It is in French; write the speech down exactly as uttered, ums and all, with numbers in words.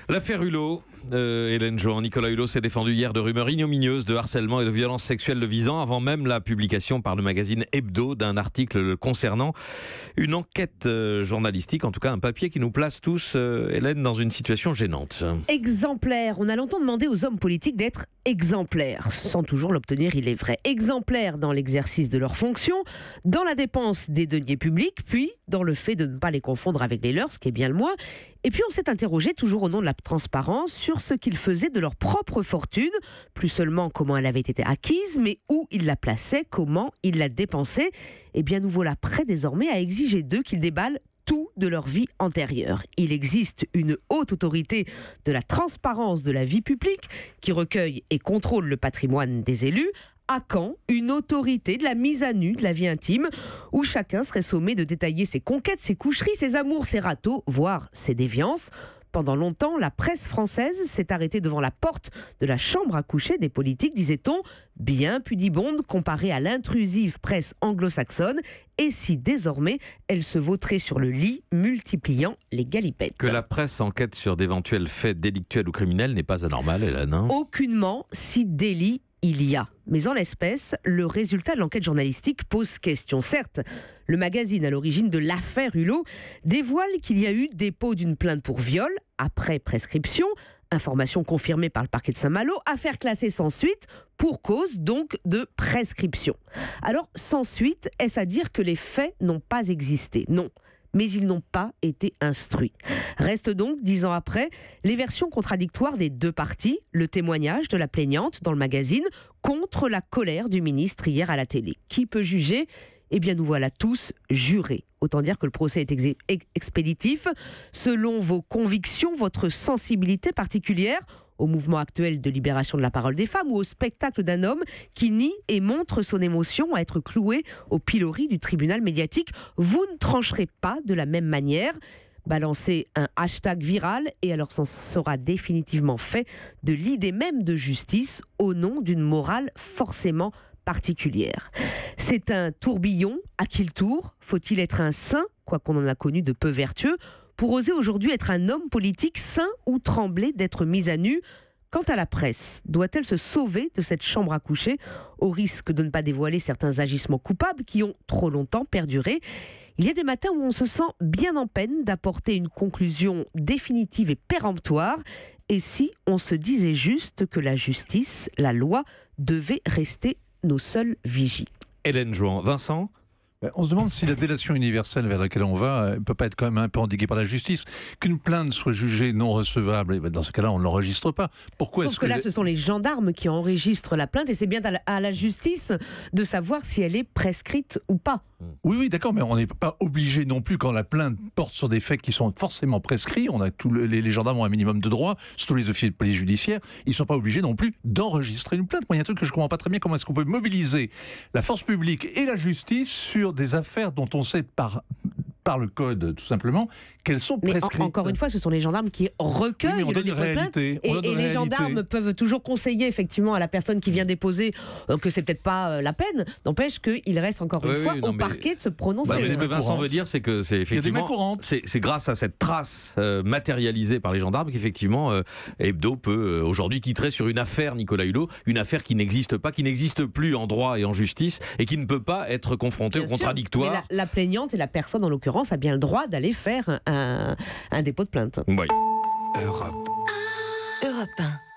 L'affaire Hulot, euh, Hélène Jouan, Nicolas Hulot s'est défendu hier de rumeurs ignominieuses de harcèlement et de violences sexuelles le visant, avant même la publication par le magazine Hebdo d'un article le concernant. Une enquête euh, journalistique, en tout cas un papier qui nous place tous, euh, Hélène, dans une situation gênante. Exemplaire. On a longtemps demandé aux hommes politiques d'être exemplaires, sans toujours l'obtenir, il est vrai. Exemplaires dans l'exercice de leurs fonctions, dans la dépense des deniers publics, puis dans le fait de ne pas les confondre avec les leurs, ce qui est bien le moins. Et puis on s'est interrogé, toujours au nom de la transparence, sur ce qu'ils faisaient de leur propre fortune, plus seulement comment elle avait été acquise, mais où ils la plaçaient, comment ils la dépensaient. Et bien nous voilà prêts désormais à exiger d'eux qu'ils déballent tout de leur vie antérieure. Il existe une haute autorité de la transparence de la vie publique qui recueille et contrôle le patrimoine des élus. À quand une autorité de la mise à nu de la vie intime où chacun serait sommé de détailler ses conquêtes, ses coucheries, ses amours, ses râteaux, voire ses déviances? Pendant longtemps, la presse française s'est arrêtée devant la porte de la chambre à coucher des politiques, disait-on, bien pudibonde comparée à l'intrusive presse anglo-saxonne, et si désormais elle se vautrait sur le lit, multipliant les galipettes. Que la presse enquête sur d'éventuels faits délictuels ou criminels n'est pas anormal, Hélène, hein ? Aucunement, si délit il y a. Mais en l'espèce, le résultat de l'enquête journalistique pose question. Certes, le magazine à l'origine de l'affaire Hulot dévoile qu'il y a eu dépôt d'une plainte pour viol après prescription, information confirmée par le parquet de Saint-Malo, affaire classée sans suite pour cause donc de prescription. Alors, sans suite, est-ce à dire que les faits n'ont pas existé? Non. Mais ils n'ont pas été instruits. Restent donc, dix ans après, les versions contradictoires des deux parties, le témoignage de la plaignante dans le magazine contre la colère du ministre hier à la télé. Qui peut juger ? Eh bien, nous voilà tous jurés. Autant dire que le procès est ex- ex- expéditif, selon vos convictions, votre sensibilité particulière, au mouvement actuel de libération de la parole des femmes ou au spectacle d'un homme qui nie et montre son émotion à être cloué au pilori du tribunal médiatique. Vous ne trancherez pas de la même manière. Balancez un hashtag viral et alors s'en sera définitivement fait de l'idée même de justice au nom d'une morale forcément particulière. C'est un tourbillon. À qui le tour ? Faut-il être un saint, quoi qu'on en a connu de peu vertueux, pour oser aujourd'hui être un homme politique sain ou trembler d'être mis à nu? Quant à la presse, doit-elle se sauver de cette chambre à coucher au risque de ne pas dévoiler certains agissements coupables qui ont trop longtemps perduré? Il y a des matins où on se sent bien en peine d'apporter une conclusion définitive et péremptoire. Et si on se disait juste que la justice, la loi, devait rester nos seuls vigies? Hélène Jouan. Vincent ? On se demande si la délation universelle vers laquelle on va ne peut pas être quand même un peu endiguée par la justice. Qu'une plainte soit jugée non recevable, et dans ce cas-là, on ne l'enregistre pas. Pourquoi Sauf est-ce que, que là, les... ce sont les gendarmes qui enregistrent la plainte et c'est bien à la, à la justice de savoir si elle est prescrite ou pas. Oui, oui, d'accord, mais on n'est pas obligé non plus, quand la plainte porte sur des faits qui sont forcément prescrits, on a tout le, les, les gendarmes ont un minimum de droits, surtout les officiers de police judiciaire, ils ne sont pas obligés non plus d'enregistrer une plainte. Moi, il y a un truc que je ne comprends pas très bien, comment est-ce qu'on peut mobiliser la force publique et la justice sur des affaires dont on sait par... par le code, tout simplement, qu'elles sont Mais prescrites. en, encore une fois, ce sont les gendarmes qui recueillent oui, mais on donne le dépôt de plainte. réalité, Et, on donne et les réalité. gendarmes peuvent toujours conseiller effectivement à la personne qui vient déposer euh, que c'est peut-être pas euh, la peine. N'empêche qu'il reste encore une oui, fois oui, non, au mais... parquet de se prononcer. Bah, il y a mais ce des que mains Vincent courantes. veut dire, c'est que c'est Il y a des mains effectivement, courantes. c'est, c'est grâce à cette trace euh, matérialisée par les gendarmes qu'effectivement euh, Hebdo peut euh, aujourd'hui titrer sur une affaire Nicolas Hulot, une affaire qui n'existe pas, qui n'existe plus en droit et en justice et qui ne peut pas être confrontée Bien au sûr, contradictoire. mais la, la plaignante et la personne en l'occurrence a bien le droit d'aller faire un, un dépôt de plainte. Oui. Europe. Europe un.